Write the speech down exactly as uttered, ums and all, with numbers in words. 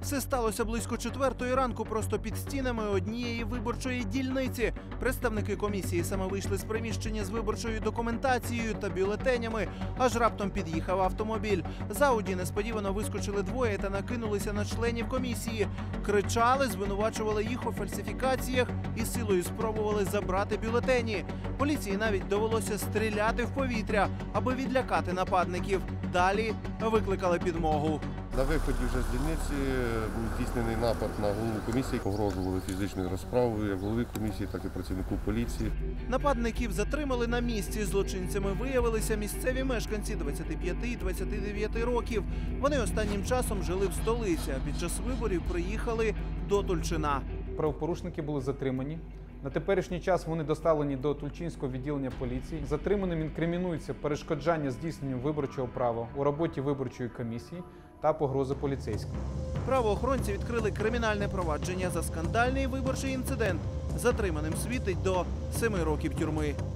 Все сталося близько четвертої ранку просто під стінами однієї виборчої дільниці. Представники комісії саме вийшли з приміщення з виборчою документацією та бюлетенями. Аж раптом під'їхав автомобіль. З Ауді несподівано вискочили двоє та накинулися на членів комісії. Кричали, звинувачували їх у фальсифікаціях і силою спробували забрати бюлетені. Поліції навіть довелося стріляти в повітря, аби відлякати нападників. Далі викликали підмогу. На виході вже з дільниці був здійснений напад на голову комісії. Погрожували фізичною розправою як голові комісії, так і працівнику поліції. Нападників затримали на місці. Злочинцями виявилися місцеві мешканці двадцяти п'яти і двадцяти дев'яти років. Вони останнім часом жили в столиці, а під час виборів приїхали до Тульчина. Правопорушники були затримані. На теперішній час вони доставлені до Тульчинського відділення поліції. Затриманим інкримінується перешкоджання здійсненню виборчого права у роботі виборчої комісії та погрози поліцейським. Правоохоронці відкрили кримінальне провадження за скандальний виборчий інцидент. Затриманим світить до семи років тюрми.